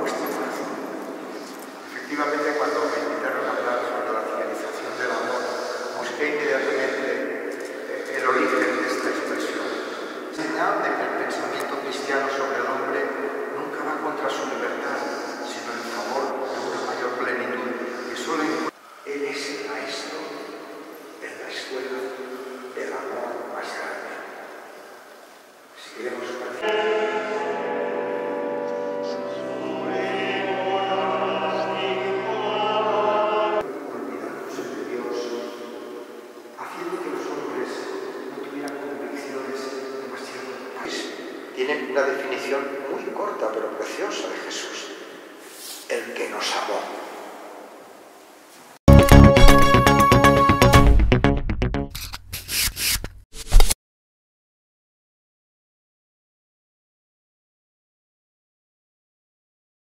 vuestro corazón. Efectivamente, cuando me invitaron a hablar sobre la civilización del amor, busqué inmediatamente el origen de esta expresión. Señal de que el pensamiento cristiano sobre el hombre nunca va contra su libertad, sino en favor de una mayor plenitud que solo encuentra. Él es el maestro en la escuela del amor más grande. Si queremos olvidándose de Dios, haciendo que los hombres no tuvieran convicciones demasiado. Tiene una definición muy corta pero preciosa de Jesús: el que nos amó.